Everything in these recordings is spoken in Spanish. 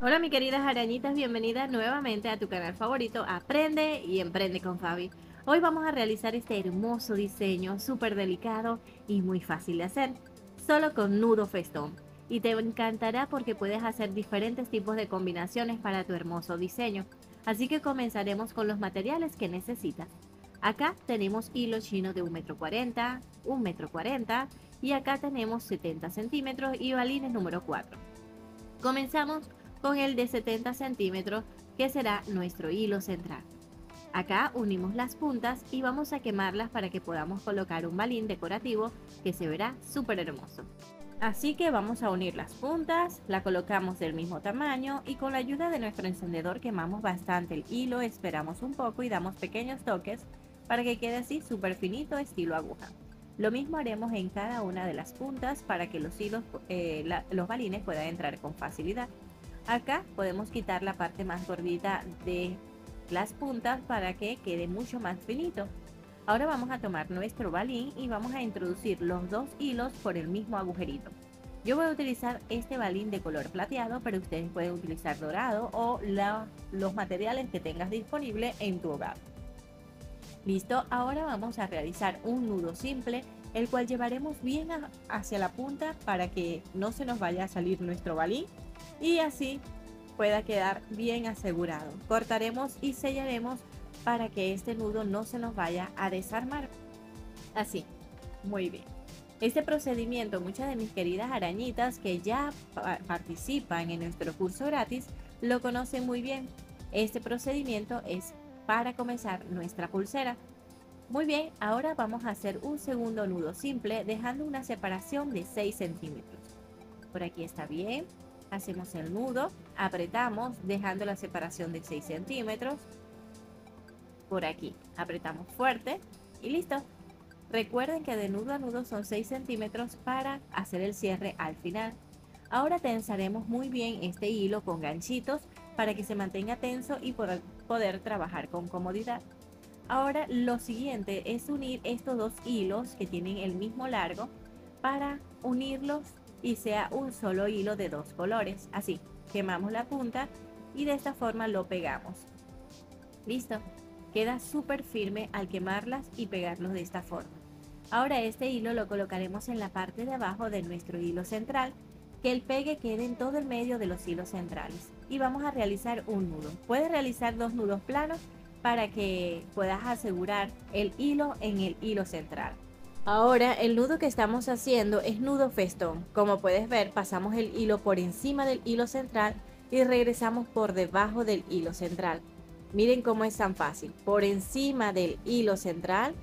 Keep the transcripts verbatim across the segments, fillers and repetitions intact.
Hola mis queridas arañitas, bienvenidas nuevamente a tu canal favorito Aprende y Emprende con Fabi. Hoy vamos a realizar este hermoso diseño súper delicado y muy fácil de hacer, solo con nudo festón. Y te encantará porque puedes hacer diferentes tipos de combinaciones para tu hermoso diseño. Así que comenzaremos con los materiales que necesitas. Acá tenemos hilo chino de un metro cuarenta, un metro cuarenta y acá tenemos setenta centímetros y balines número cuatro. Comenzamos con el de setenta centímetros, que será nuestro hilo central. Acá unimos las puntas y vamos a quemarlas para que podamos colocar un balín decorativo que se verá súper hermoso. Así que vamos a unir las puntas, la colocamos del mismo tamaño y con la ayuda de nuestro encendedor quemamos bastante el hilo, esperamos un poco y damos pequeños toques para que quede así súper finito estilo aguja. Lo mismo haremos en cada una de las puntas para que los hilos, eh, la, los balines puedan entrar con facilidad. Acá podemos quitar la parte más gordita de las puntas para que quede mucho más finito. Ahora vamos a tomar nuestro balín y vamos a introducir los dos hilos por el mismo agujerito. Yo voy a utilizar este balín de color plateado, pero ustedes pueden utilizar dorado o la, los materiales que tengas disponible en tu hogar. Listo, ahora vamos a realizar un nudo simple, el cual llevaremos bien hacia la punta para que no se nos vaya a salir nuestro balín y así pueda quedar bien asegurado. Cortaremos y sellaremos para que este nudo no se nos vaya a desarmar. Así, muy bien. Este procedimiento, muchas de mis queridas arañitas que ya participan en nuestro curso gratis lo conocen muy bien. Este procedimiento es para comenzar nuestra pulsera. Muy bien, ahora vamos a hacer un segundo nudo simple dejando una separación de seis centímetros. Por aquí está bien. Hacemos el nudo, apretamos dejando la separación de seis centímetros. Por aquí apretamos fuerte y listo. Recuerden que de nudo a nudo son seis centímetros para hacer el cierre al final. Ahora tensaremos muy bien este hilo con ganchitos para que se mantenga tenso y poder, poder trabajar con comodidad. Ahora lo siguiente es unir estos dos hilos que tienen el mismo largo para unirlos y sea un solo hilo de dos colores. Así, quemamos la punta y de esta forma lo pegamos. Listo, queda súper firme al quemarlas y pegarlos de esta forma. Ahora este hilo lo colocaremos en la parte de abajo de nuestro hilo central, que el pegue quede en todo el medio de los hilos centrales y vamos a realizar un nudo. Puedes realizar dos nudos planos para que puedas asegurar el hilo en el hilo central. Ahora el nudo que estamos haciendo es nudo festón. Como puedes ver, pasamos el hilo por encima del hilo central y regresamos por debajo del hilo central. Miren cómo es tan fácil. Por encima del hilo central,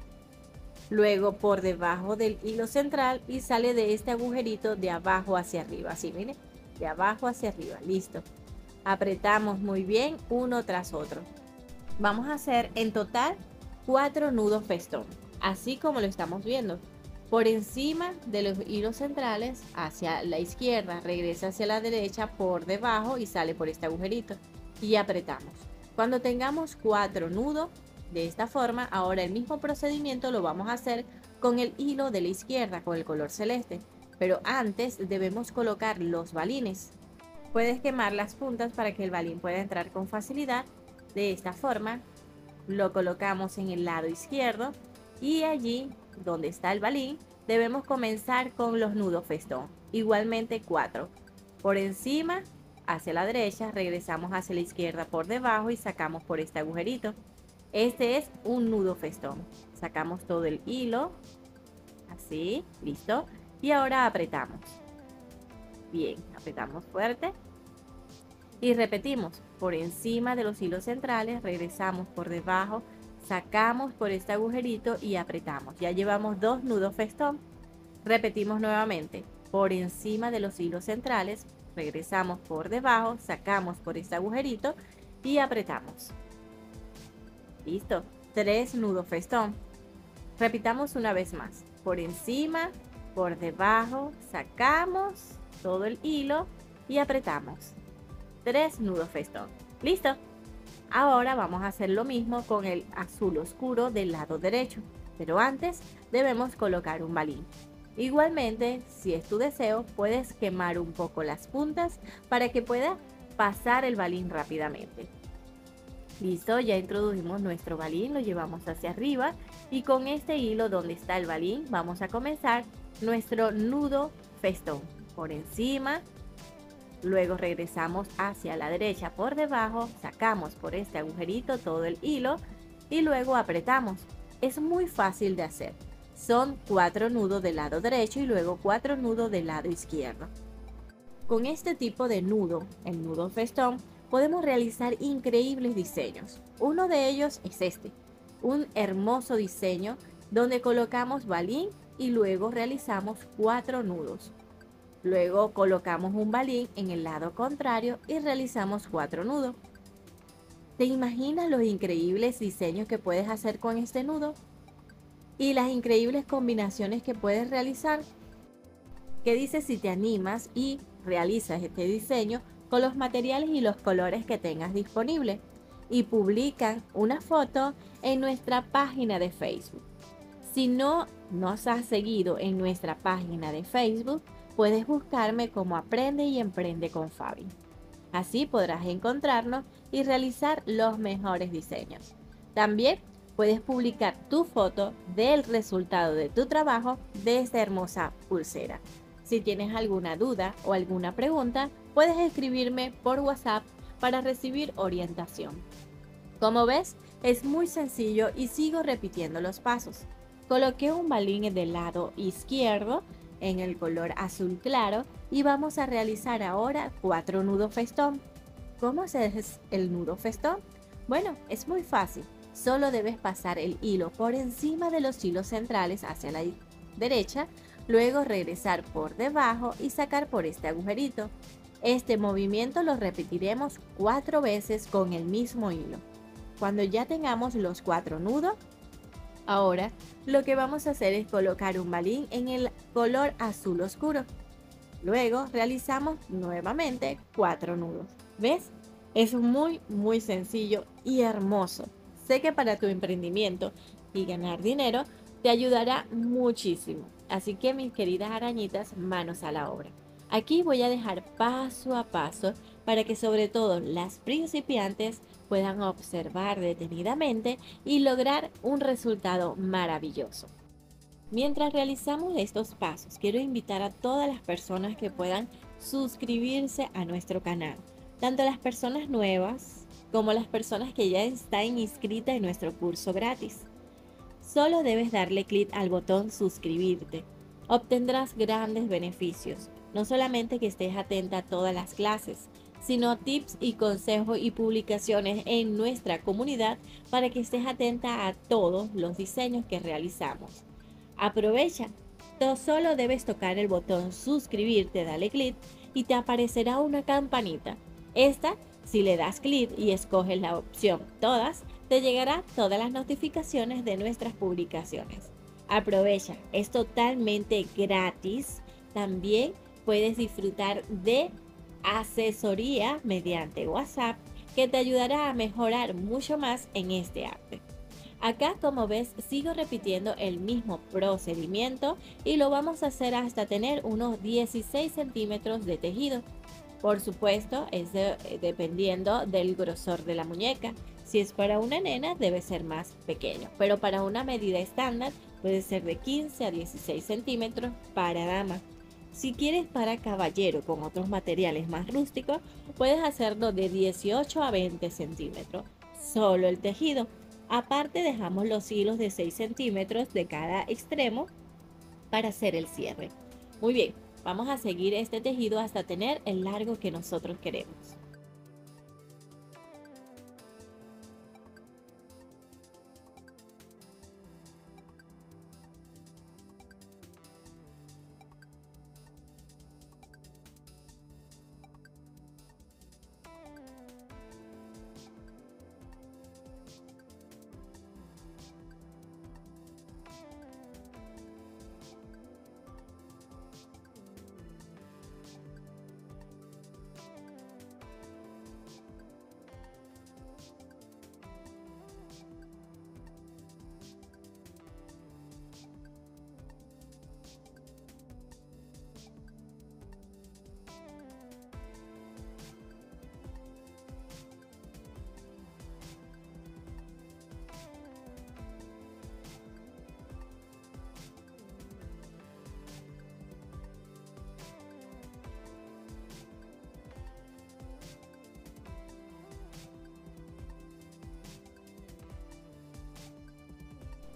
luego por debajo del hilo central y sale de este agujerito de abajo hacia arriba. Así, miren, de abajo hacia arriba. Listo. Apretamos muy bien uno tras otro. Vamos a hacer en total cuatro nudos festón, así como lo estamos viendo. Por encima de los hilos centrales hacia la izquierda, regresa hacia la derecha por debajo y sale por este agujerito y apretamos. Cuando tengamos cuatro nudos de esta forma, ahora el mismo procedimiento lo vamos a hacer con el hilo de la izquierda con el color celeste, pero antes debemos colocar los balines. Puedes quemar las puntas para que el balín pueda entrar con facilidad. De esta forma lo colocamos en el lado izquierdo y allí donde está el balín debemos comenzar con los nudos festón, igualmente cuatro. Por encima hacia la derecha, regresamos hacia la izquierda por debajo y sacamos por este agujerito. Este es un nudo festón. Sacamos todo el hilo, así, listo, y ahora apretamos. Bien, apretamos fuerte y repetimos. Por encima de los hilos centrales, regresamos por debajo, sacamos por este agujerito y apretamos. Ya llevamos dos nudos festón. Repetimos nuevamente. Por encima de los hilos centrales, regresamos por debajo, sacamos por este agujerito y apretamos. Listo. Tres nudos festón. Repitamos una vez más. Por encima, por debajo, sacamos todo el hilo y apretamos. Tres nudos festón. Listo. Ahora vamos a hacer lo mismo con el azul oscuro del lado derecho, pero antes debemos colocar un balín. Igualmente, si es tu deseo, puedes quemar un poco las puntas para que pueda pasar el balín rápidamente. Listo, ya introdujimos nuestro balín, lo llevamos hacia arriba y con este hilo donde está el balín vamos a comenzar nuestro nudo festón por encima. Luego regresamos hacia la derecha por debajo, sacamos por este agujerito todo el hilo y luego apretamos. Es muy fácil de hacer. Son cuatro nudos del lado derecho y luego cuatro nudos del lado izquierdo. Con este tipo de nudo, el nudo festón, podemos realizar increíbles diseños. Uno de ellos es este, un hermoso diseño donde colocamos balín y luego realizamos cuatro nudos. Luego colocamos un balín en el lado contrario y realizamos cuatro nudos. ¿Te imaginas los increíbles diseños que puedes hacer con este nudo? Y las increíbles combinaciones que puedes realizar. ¿Qué dices si te animas y realizas este diseño con los materiales y los colores que tengas disponibles y publican una foto en nuestra página de Facebook? Si no nos has seguido en nuestra página de Facebook, puedes buscarme como Aprende y Emprende con Fabi. Así podrás encontrarnos y realizar los mejores diseños. También puedes publicar tu foto del resultado de tu trabajo de esta hermosa pulsera. Si tienes alguna duda o alguna pregunta, puedes escribirme por WhatsApp para recibir orientación. Como ves, es muy sencillo y sigo repitiendo los pasos. Coloqué un balín del lado izquierdo en el color azul claro y vamos a realizar ahora cuatro nudos festón. ¿Cómo haces el nudo festón? Bueno, es muy fácil. Solo debes pasar el hilo por encima de los hilos centrales hacia la derecha, luego regresar por debajo y sacar por este agujerito. Este movimiento lo repetiremos cuatro veces con el mismo hilo. Cuando ya tengamos los cuatro nudos, ahora lo que vamos a hacer es colocar un balín en el color azul oscuro. Luego realizamos nuevamente cuatro nudos. ¿Ves? Es muy muy sencillo y hermoso. Sé que para tu emprendimiento y ganar dinero te ayudará muchísimo. Así que mis queridas arañitas, manos a la obra. Aquí voy a dejar paso a paso para que sobre todo las principiantes puedan observar detenidamente y lograr un resultado maravilloso. Mientras realizamos estos pasos, quiero invitar a todas las personas que puedan suscribirse a nuestro canal, tanto las personas nuevas como las personas que ya están inscritas en nuestro curso gratis. Solo debes darle clic al botón suscribirte. Obtendrás grandes beneficios, no solamente que estés atenta a todas las clases, sino tips y consejos y publicaciones en nuestra comunidad para que estés atenta a todos los diseños que realizamos. Aprovecha, tú solo debes tocar el botón suscribirte, dale clic y te aparecerá una campanita. Esta, si le das clic y escoges la opción todas, te llegará todas las notificaciones de nuestras publicaciones. Aprovecha, es totalmente gratis. También puedes disfrutar de asesoría mediante WhatsApp que te ayudará a mejorar mucho más en este arte. Acá, como ves, sigo repitiendo el mismo procedimiento y lo vamos a hacer hasta tener unos dieciséis centímetros de tejido. Por supuesto, es de, dependiendo del grosor de la muñeca. Si es para una nena, debe ser más pequeño, pero para una medida estándar puede ser de quince a dieciséis centímetros para dama. Si quieres para caballero con otros materiales más rústicos, puedes hacerlo de dieciocho a veinte centímetros, solo el tejido. Aparte dejamos los hilos de seis centímetros de cada extremo para hacer el cierre. Muy bien, vamos a seguir este tejido hasta tener el largo que nosotros queremos.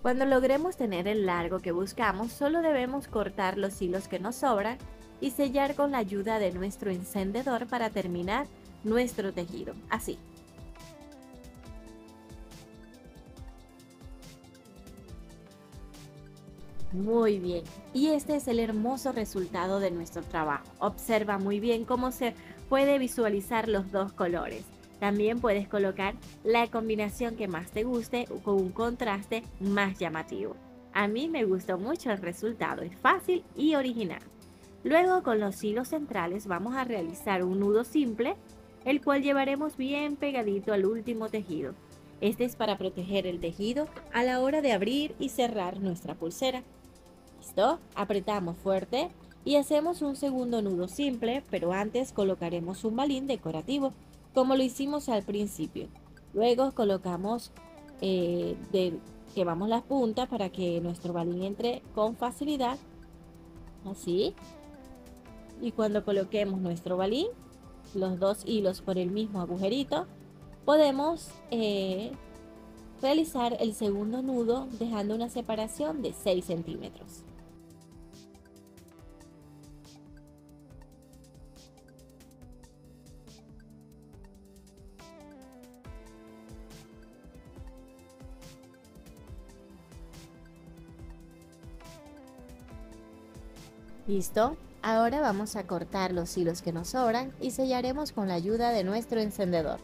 Cuando logremos tener el largo que buscamos, solo debemos cortar los hilos que nos sobran y sellar con la ayuda de nuestro encendedor para terminar nuestro tejido, así. Muy bien, y este es el hermoso resultado de nuestro trabajo. Observa muy bien cómo se puede visualizar los dos colores. También puedes colocar la combinación que más te guste o con un contraste más llamativo. A mí me gustó mucho el resultado, es fácil y original. Luego con los hilos centrales vamos a realizar un nudo simple, el cual llevaremos bien pegadito al último tejido. Este es para proteger el tejido a la hora de abrir y cerrar nuestra pulsera. ¿Listo? Apretamos fuerte y hacemos un segundo nudo simple, pero antes colocaremos un balín decorativo, como lo hicimos al principio. Luego colocamos, eh, de, quemamos las puntas para que nuestro balín entre con facilidad, así. Y cuando coloquemos nuestro balín, los dos hilos por el mismo agujerito, podemos eh, realizar el segundo nudo dejando una separación de seis centímetros. ¿Listo? Ahora vamos a cortar los hilos que nos sobran y sellaremos con la ayuda de nuestro encendedor.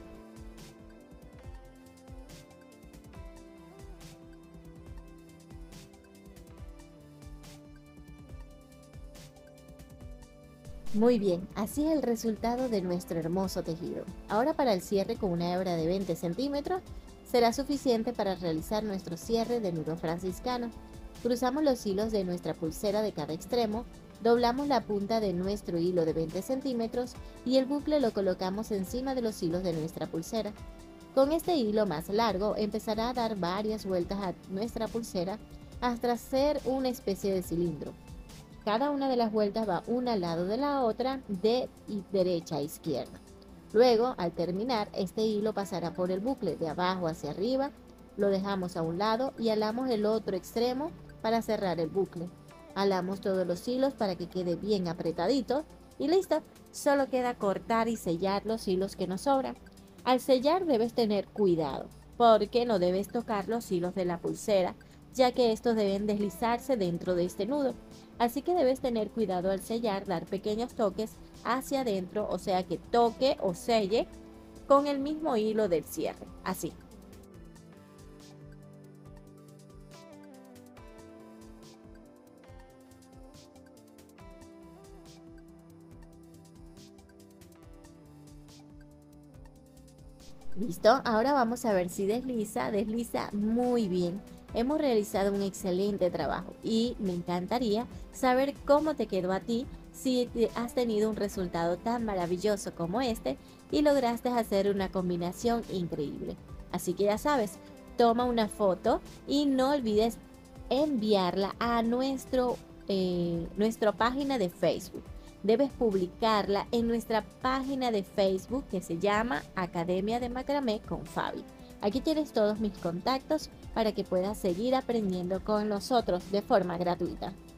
Muy bien, así es el resultado de nuestro hermoso tejido. Ahora para el cierre con una hebra de veinte centímetros será suficiente para realizar nuestro cierre de nudo franciscano. Cruzamos los hilos de nuestra pulsera de cada extremo, doblamos la punta de nuestro hilo de veinte centímetros y el bucle lo colocamos encima de los hilos de nuestra pulsera. Con este hilo más largo empezará a dar varias vueltas a nuestra pulsera hasta hacer una especie de cilindro. Cada una de las vueltas va una al lado de la otra, de derecha a izquierda. Luego, al terminar, este hilo pasará por el bucle de abajo hacia arriba, lo dejamos a un lado y alamos el otro extremo para cerrar el bucle. Alamos todos los hilos para que quede bien apretadito y listo. Solo queda cortar y sellar los hilos que nos sobran. Al sellar debes tener cuidado porque no debes tocar los hilos de la pulsera, ya que estos deben deslizarse dentro de este nudo. Así que debes tener cuidado al sellar, dar pequeños toques hacia adentro, o sea que toque o selle con el mismo hilo del cierre, así. ¿Listo? Ahora vamos a ver si desliza, desliza muy bien. Hemos realizado un excelente trabajo y me encantaría saber cómo te quedó a ti, si te- has tenido un resultado tan maravilloso como este y lograste hacer una combinación increíble. Así que ya sabes, toma una foto y no olvides enviarla a nuestro, eh, nuestra página de Facebook. Debes publicarla en nuestra página de Facebook que se llama Academia de Macramé con Fabi. Aquí tienes todos mis contactos para que puedas seguir aprendiendo con nosotros de forma gratuita.